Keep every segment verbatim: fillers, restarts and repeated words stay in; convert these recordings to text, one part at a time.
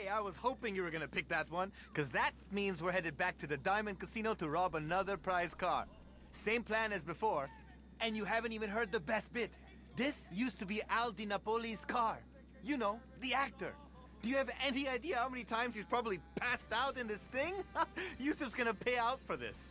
Hey, I was hoping you were gonna pick that one, because that means we're headed back to the Diamond Casino to rob another prize car. Same plan as before, and you haven't even heard the best bit. This used to be Al Di Napoli's car. You know, the actor. Do you have any idea how many times he's probably passed out in this thing? Yusuf's gonna pay out for this.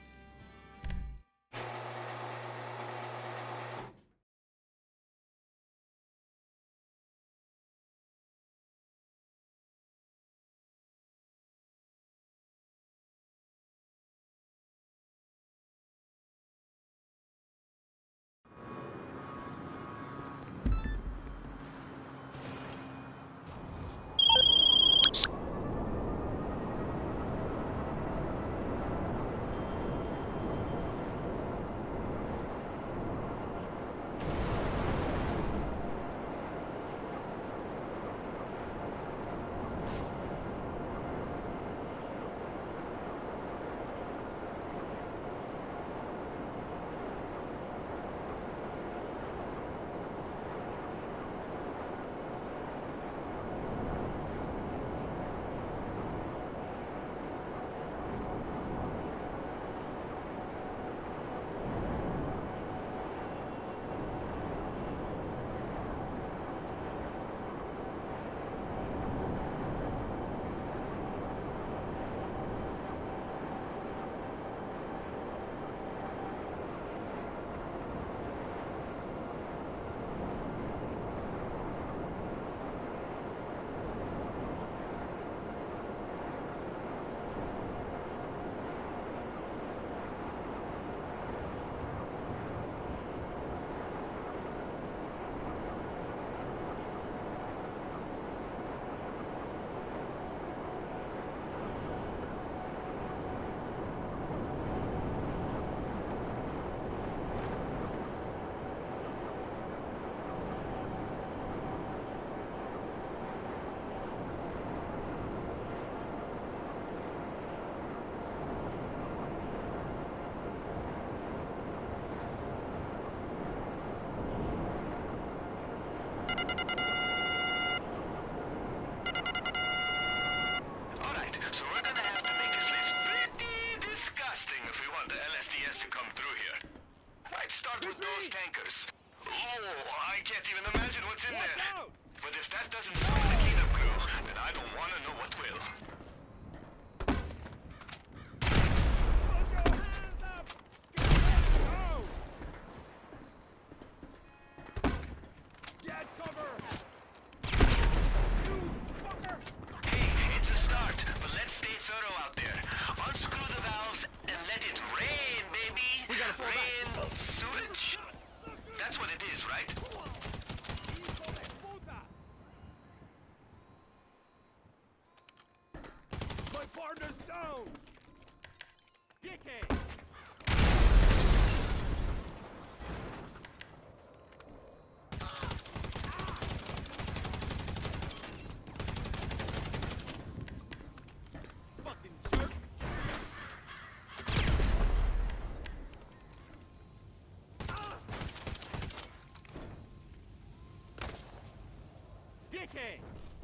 Okay.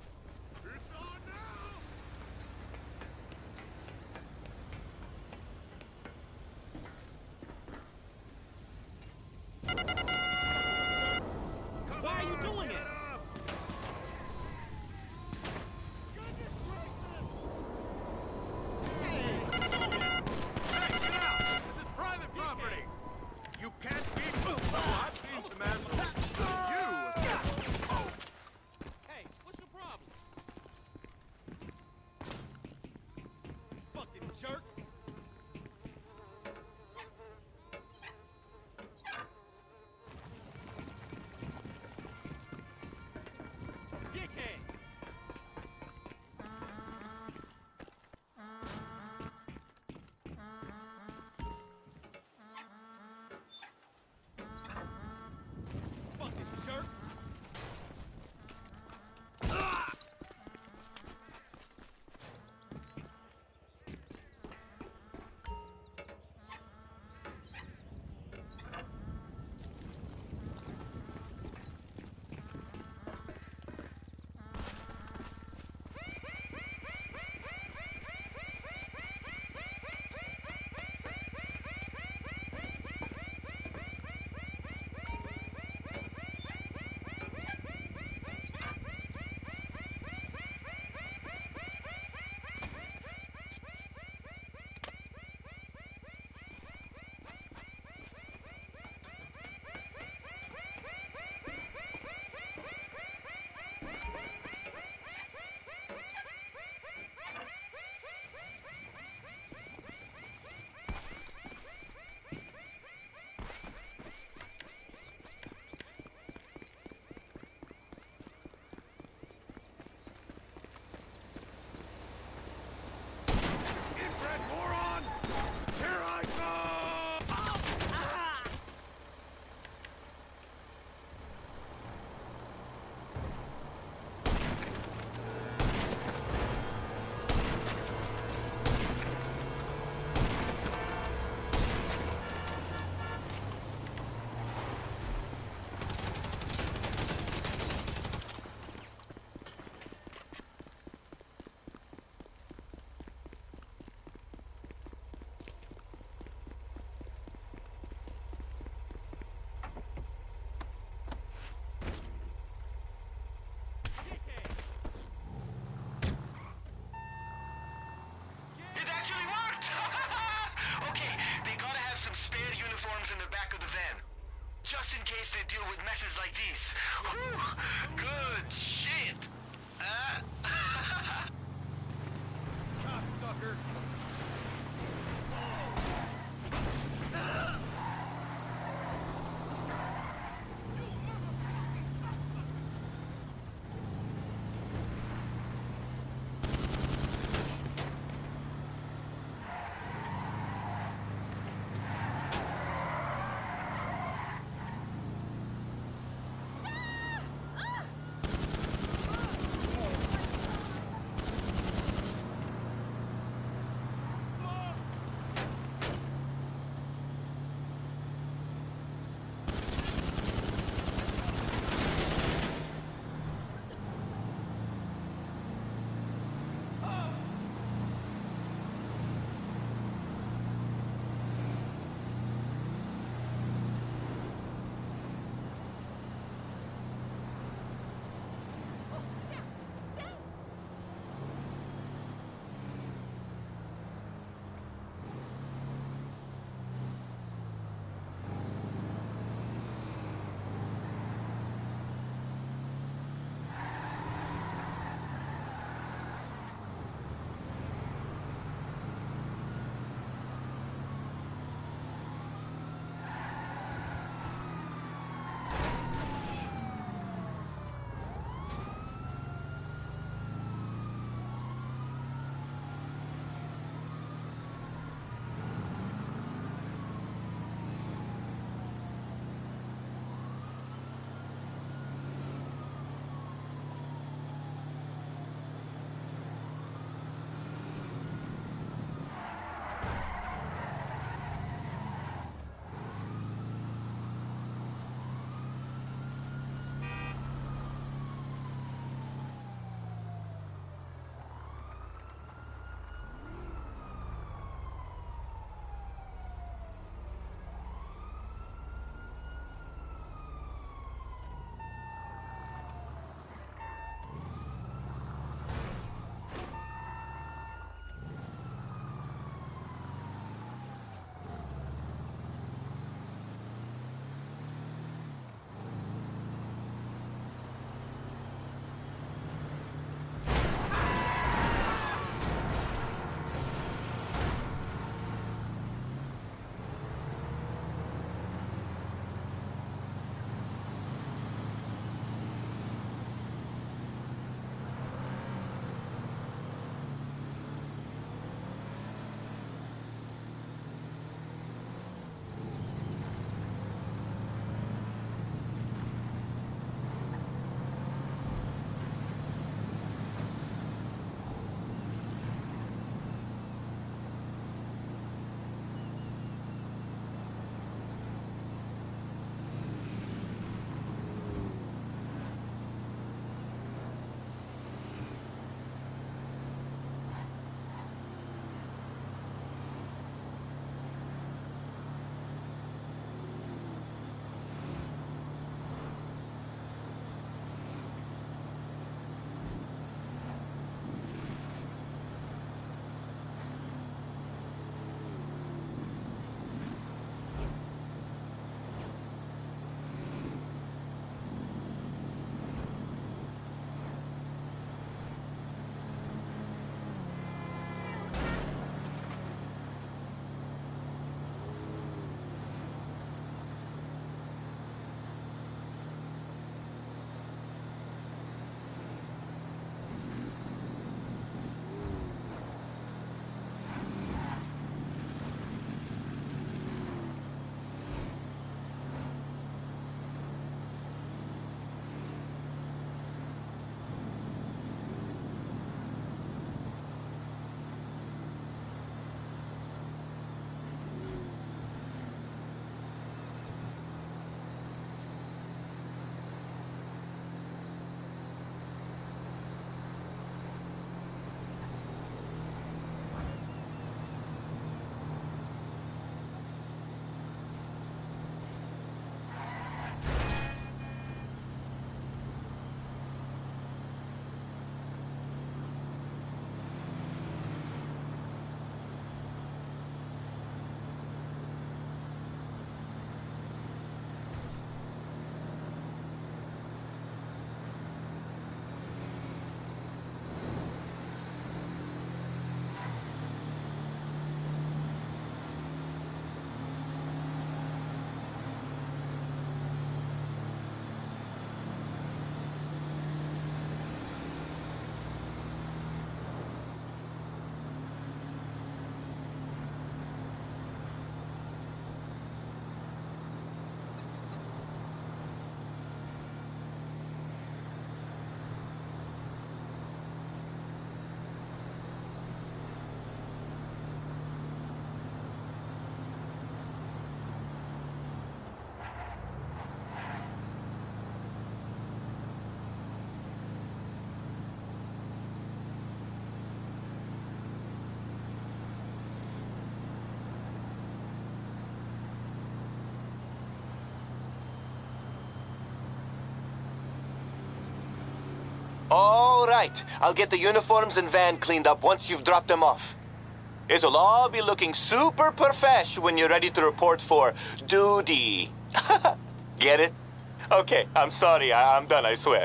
It's on now! Why are you doing it? Nice! Whew. Good shit! Uh, Cocksucker! All right. I'll get the uniforms and van cleaned up once you've dropped them off. It'll all be looking super profesh when you're ready to report for duty. Get it? Okay, I'm sorry. I I'm done, I swear.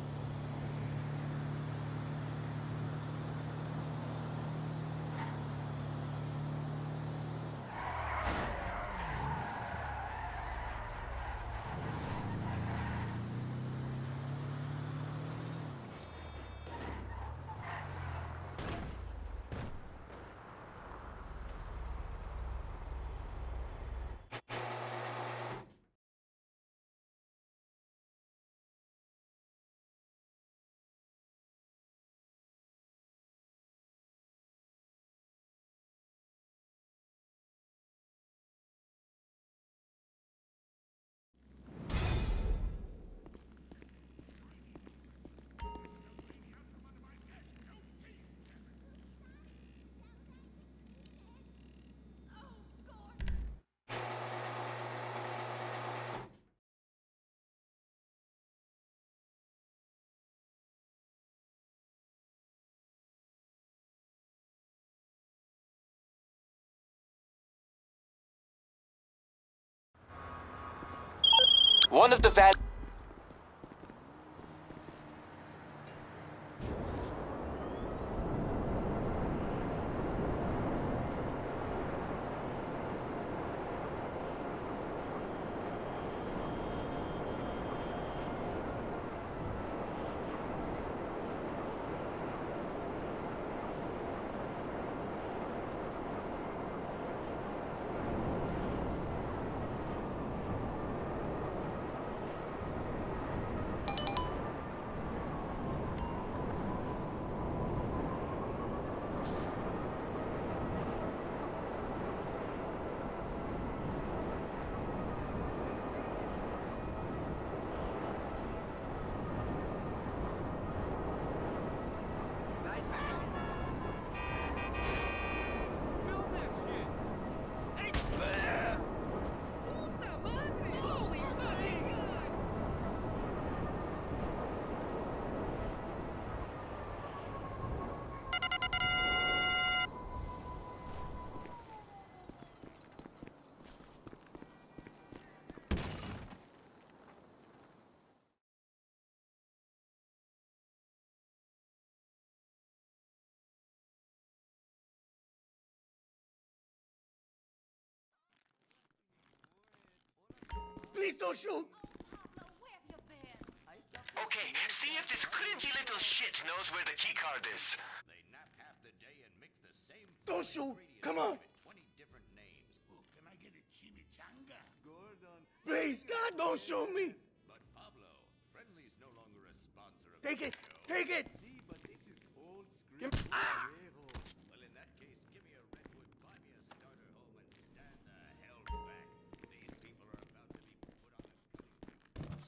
One of the van... Film that shit! Hey, puta madre! Holy fucking God! Please don't shoot! Okay, see if this cringy little shit knows where the key card is. They nap half the day and mix the same Don't shoot! Come on! with twenty different names. Oh, can I get a chimichanga? Gordon. Please, God, don't shoot me! But Pablo, Friendly's no longer a sponsor of Take the it! show. Take it! See, but this is old Give script. me- Ah! Well, in that case, give me a redwood, buy me a starter home, and stand the hell back. These people are about to be put on a cutting.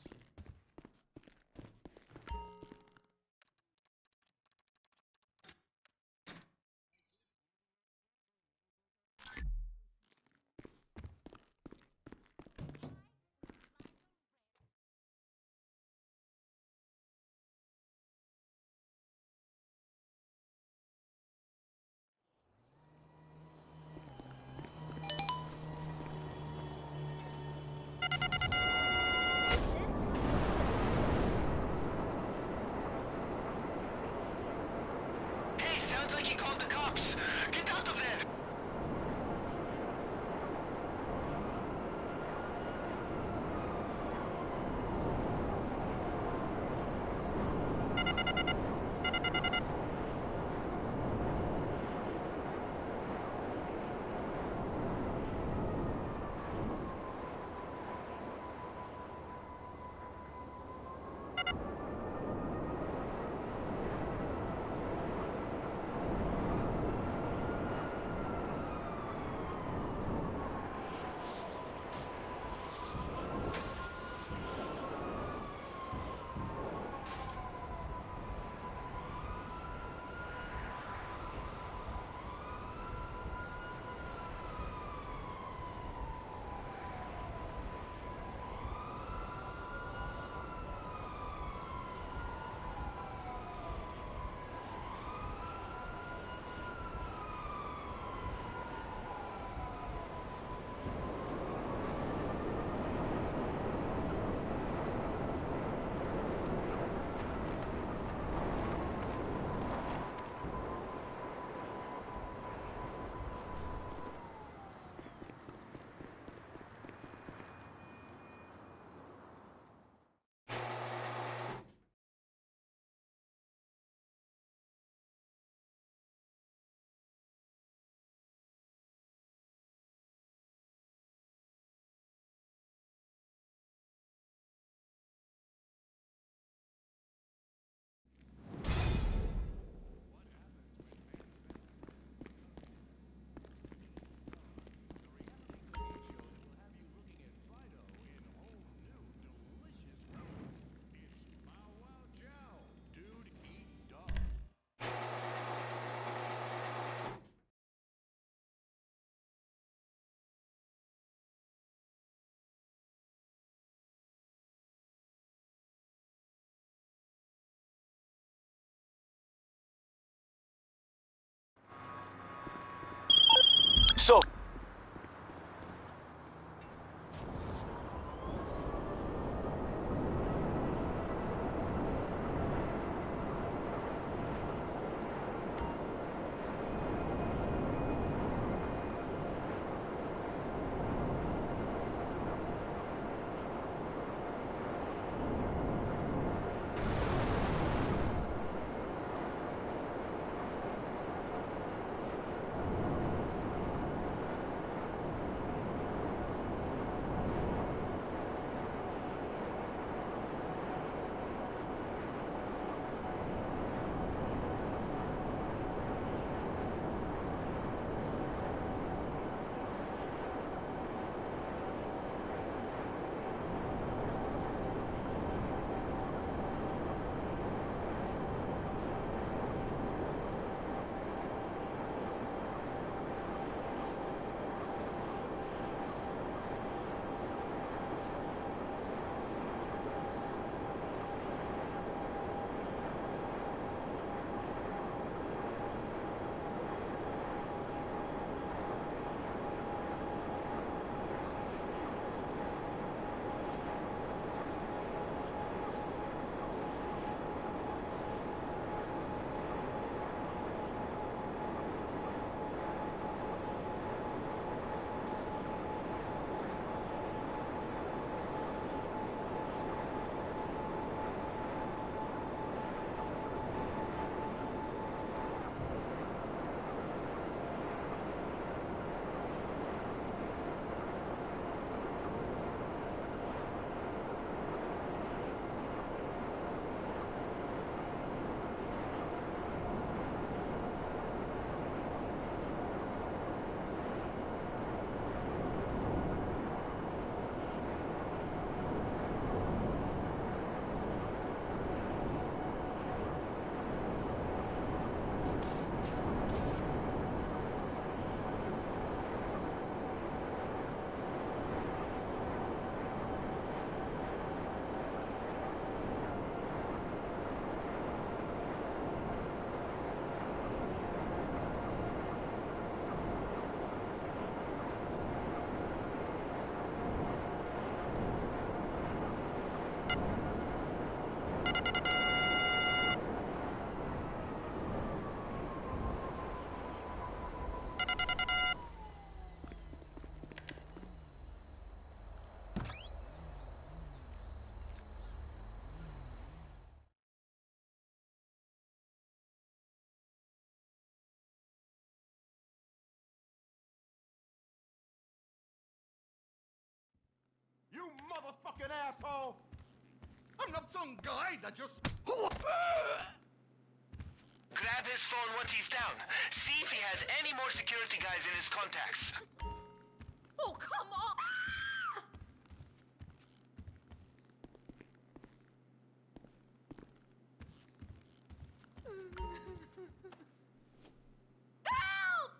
Hey, sounds like he called the cops. Get out of there! So... You motherfucking asshole! I'm not some guy that just... Grab his phone once he's down. See if he has any more security guys in his contacts. Oh, come on! Help!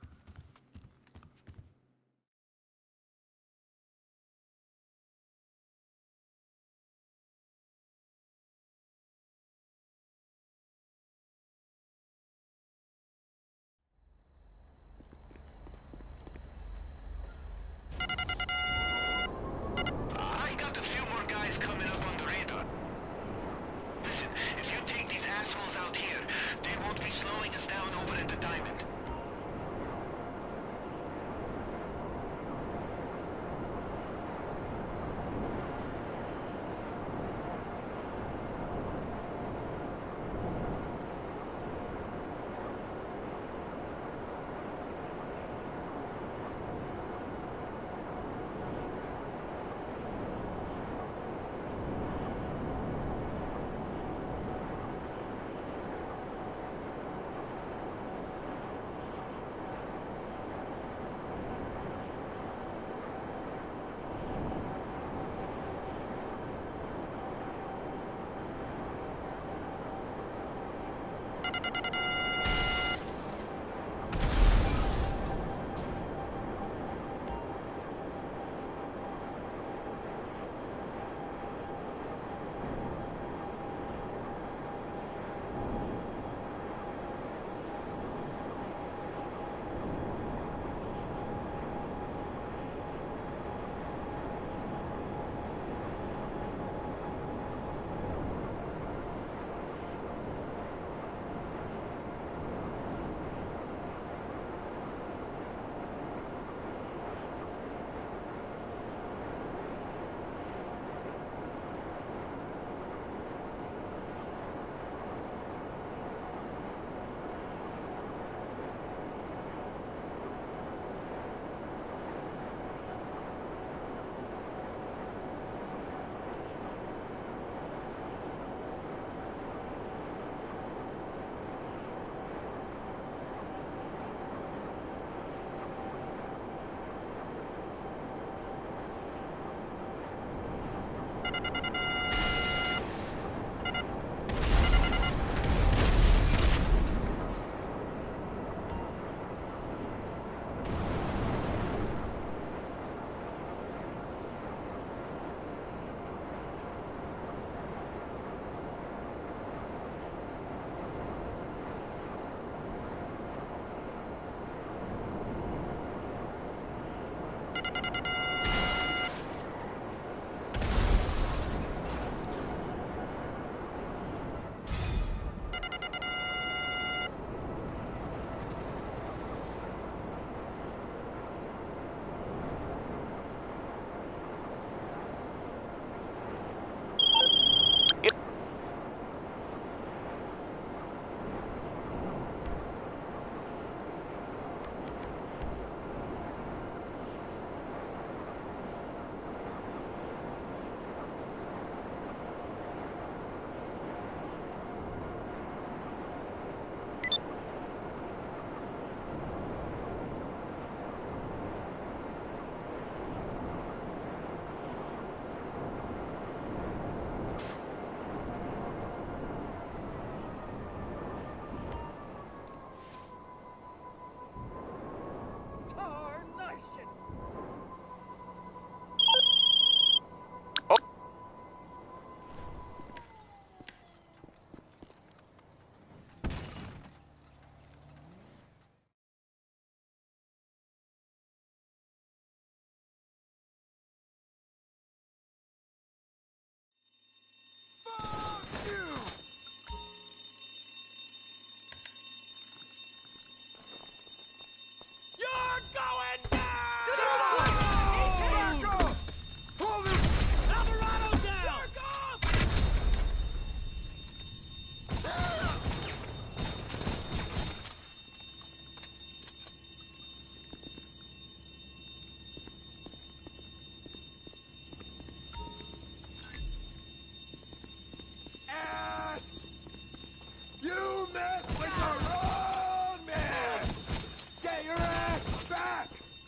mess with your own man! Get your ass back!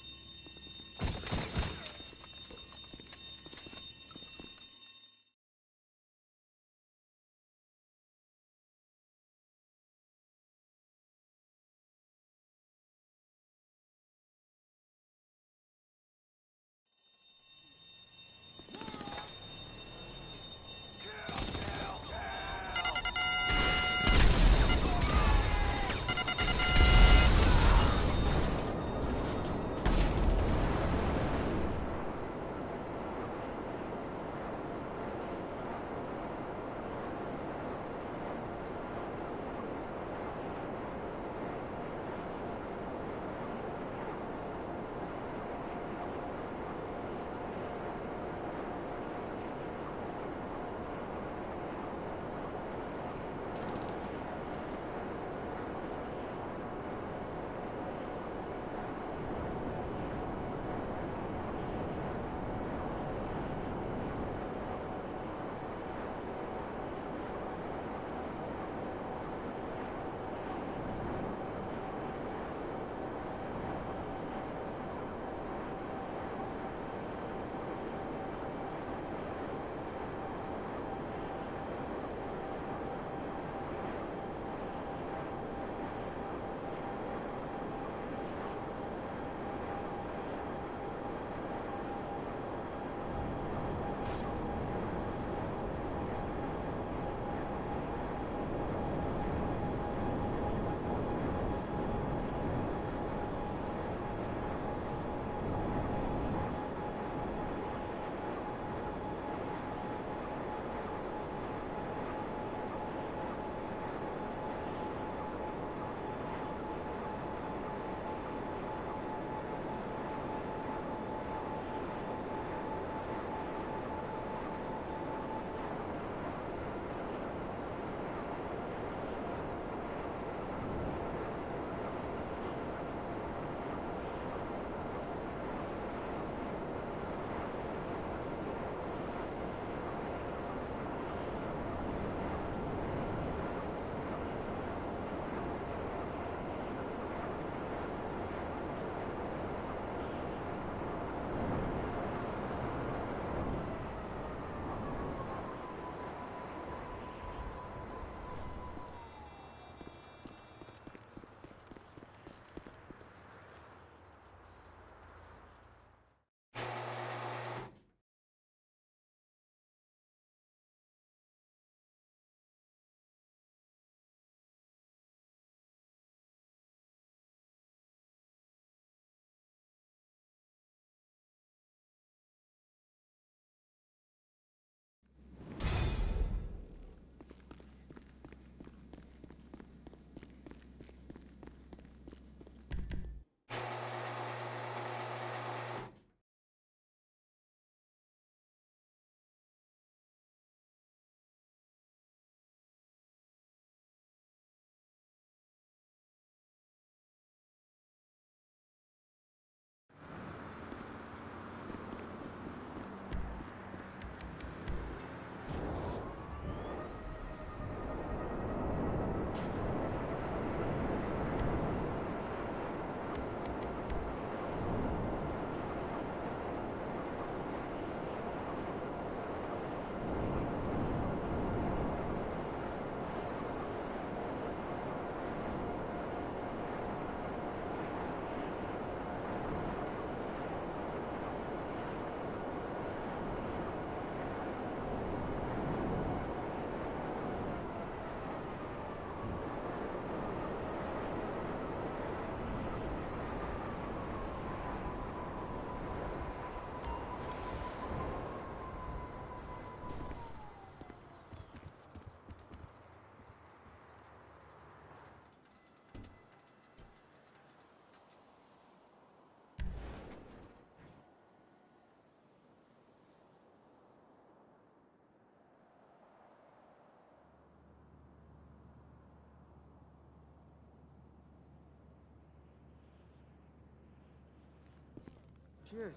Cheers.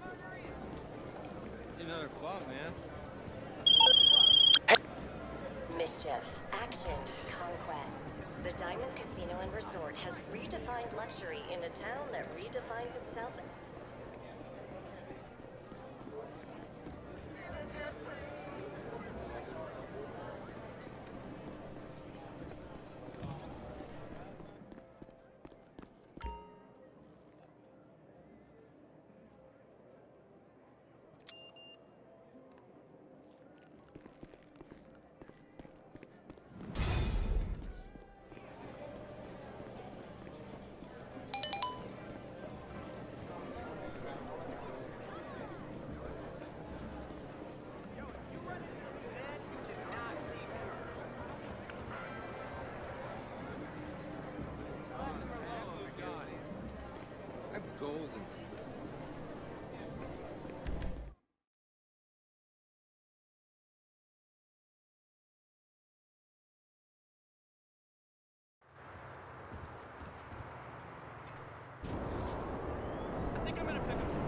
Another club, man. Mischief, action, conquest. The Diamond Casino and Resort has redefined luxury in a town that redefines itself. Golden. I think I'm gonna pick up some.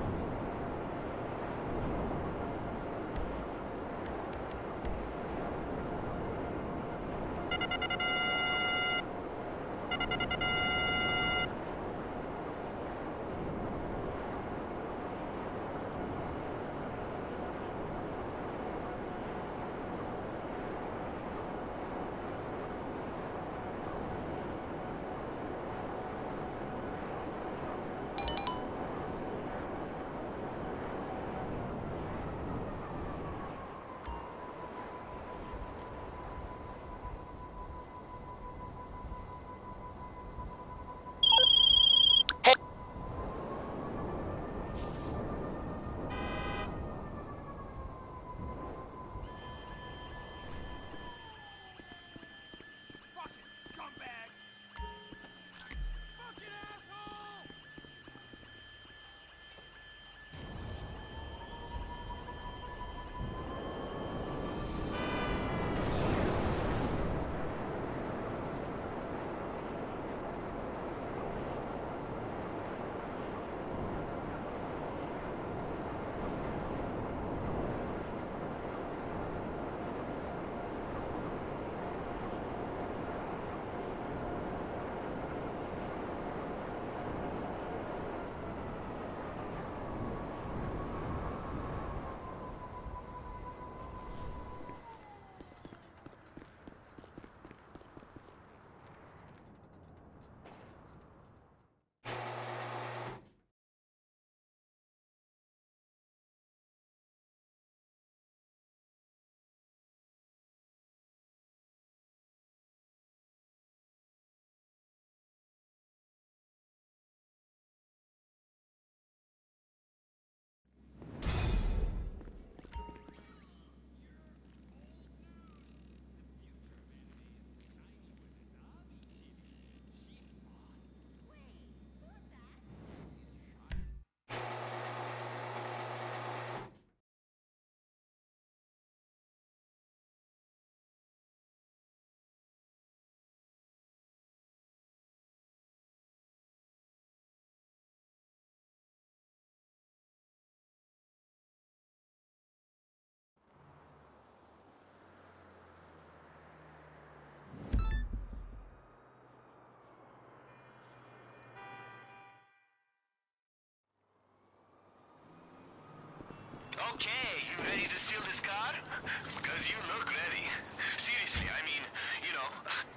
Okay, you ready to steal this car? Because you look ready. Seriously, I mean, you know,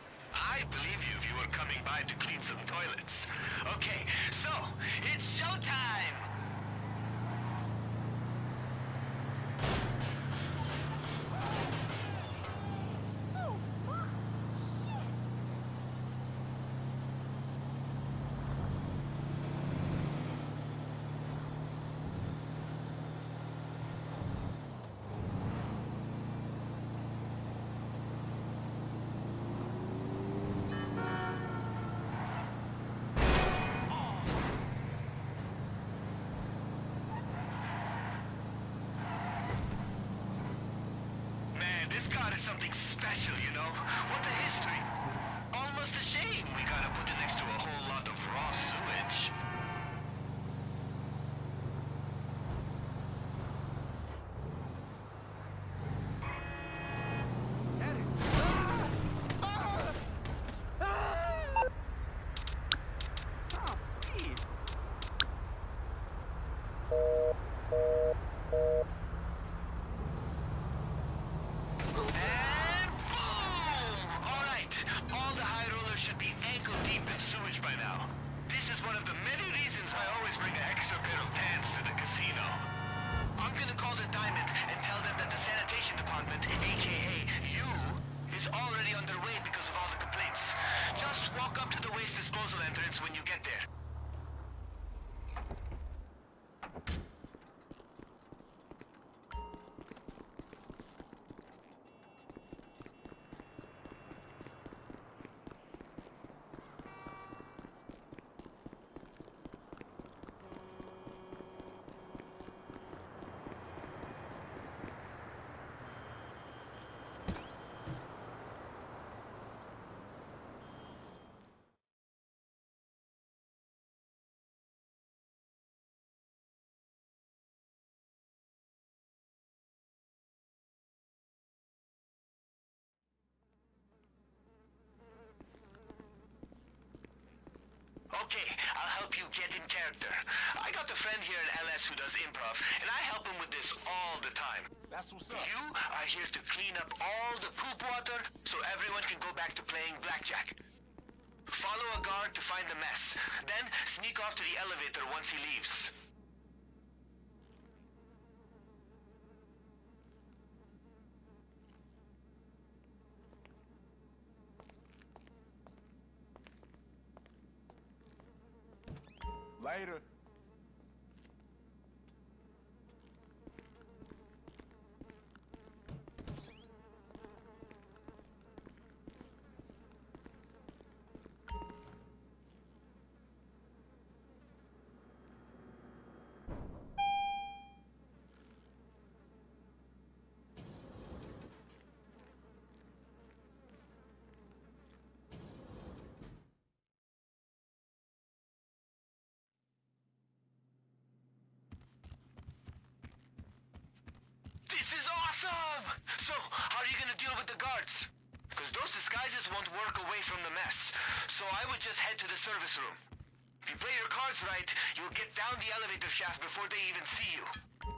I believe you if you were coming by to clean some toilets. Okay, so, it's showtime! This car is something special, you know? What a history. Almost a shame we gotta put it next to a whole lot of raw sewage. Ah! Ah! Walk up to the waste disposal entrance when you get there. Okay, I'll help you get in character. I got a friend here in L S who does improv, and I help him with this all the time. That's what's up. You are here to clean up all the poop water so everyone can go back to playing blackjack. Follow a guard to find the mess. Then sneak off to the elevator once he leaves. Later. This is awesome! So, how are you gonna deal with the guards? Because those disguises won't work away from the mess. So I would just head to the service room. If you play your cards right, you'll get down the elevator shaft before they even see you.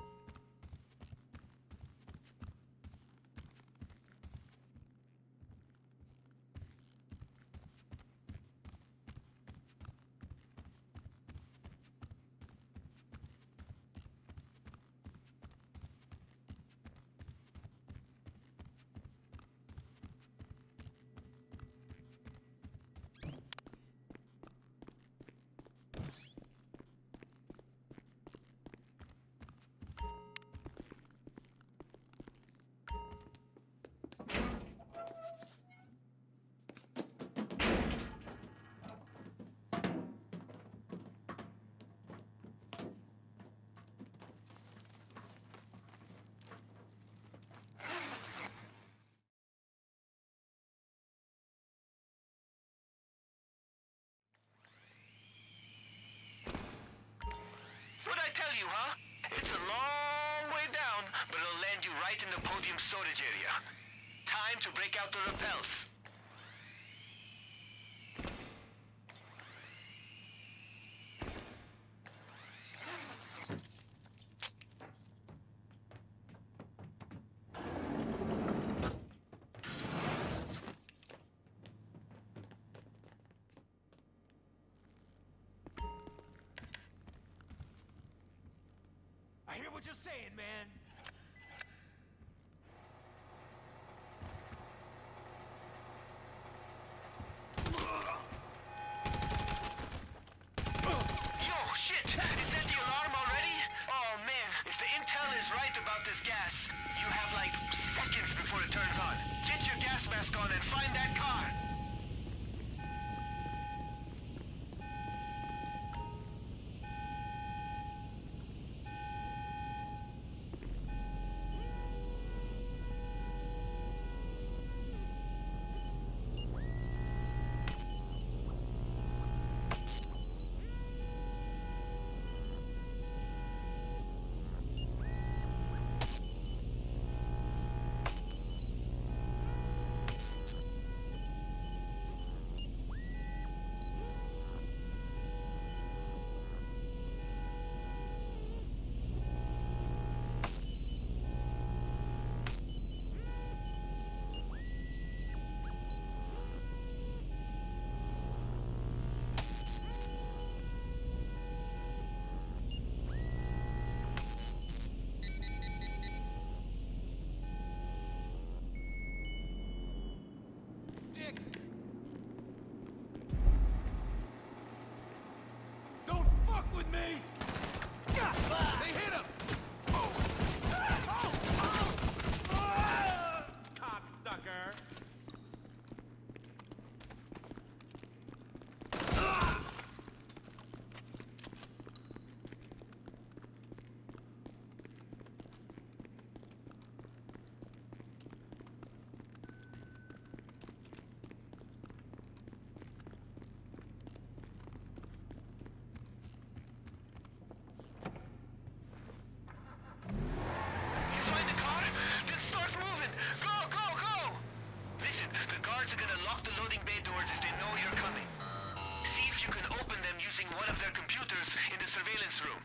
What'd I tell you, huh? It's a long way down, but it'll land you right in the podium storage area. Time to break out the rappels. I hear what you're saying, man. Yo, shit! Is that the alarm already? Oh, man. If the intel is right about this gas, you have, like, seconds before it turns on. Get your gas mask on and find that car! surveillance room.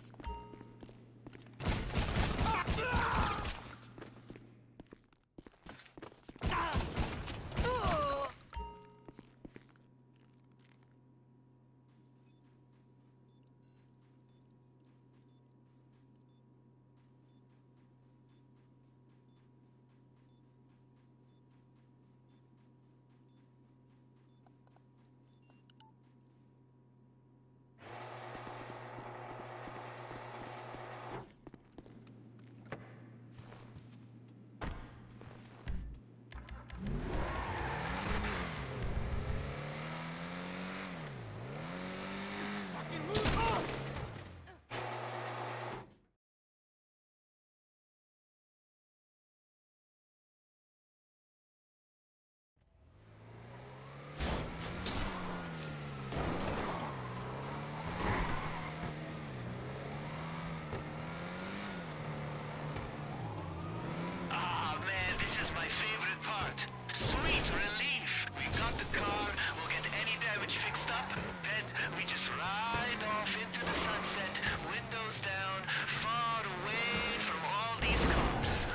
Ah, man, this is my favorite part. Sweet relief. We've got the car, we'll get any damage fixed up, then we just ride off into the sunset, windows down, far away from all these cops.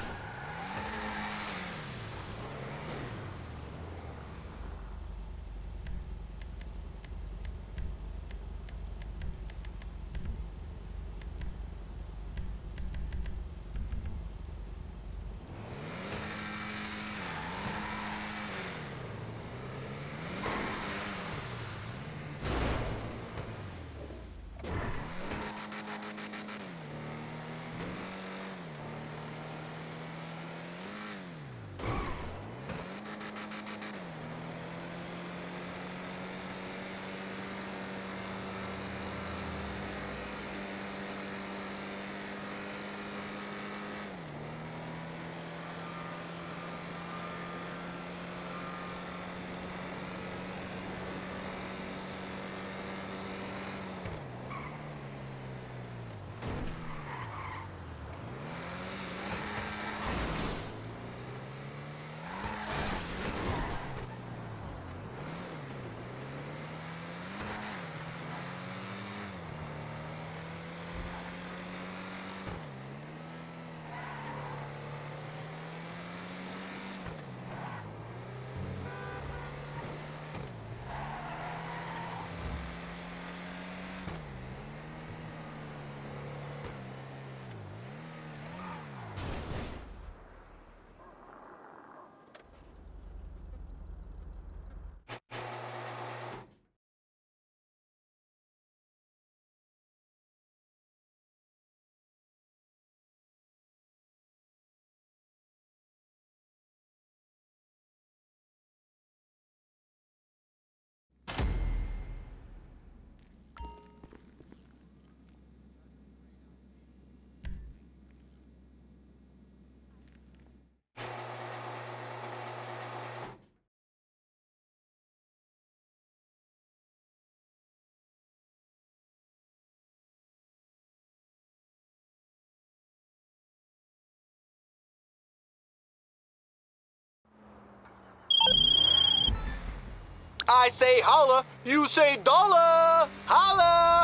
I say holla, you say dollar. Holla.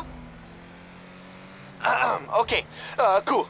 Ahem, okay, uh, cool.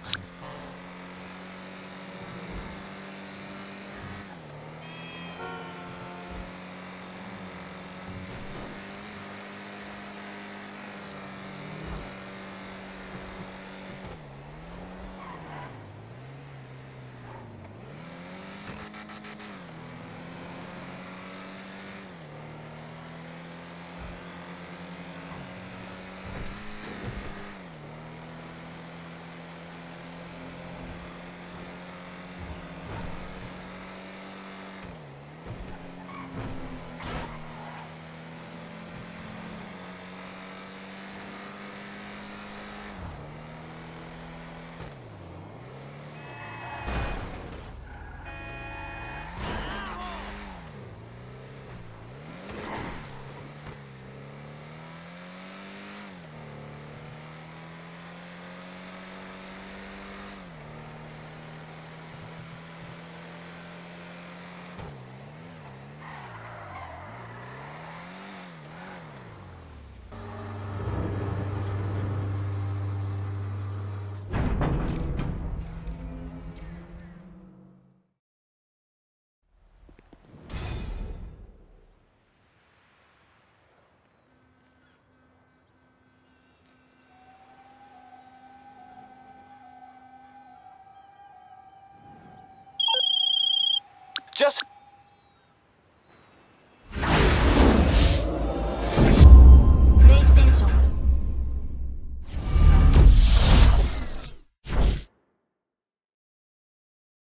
Just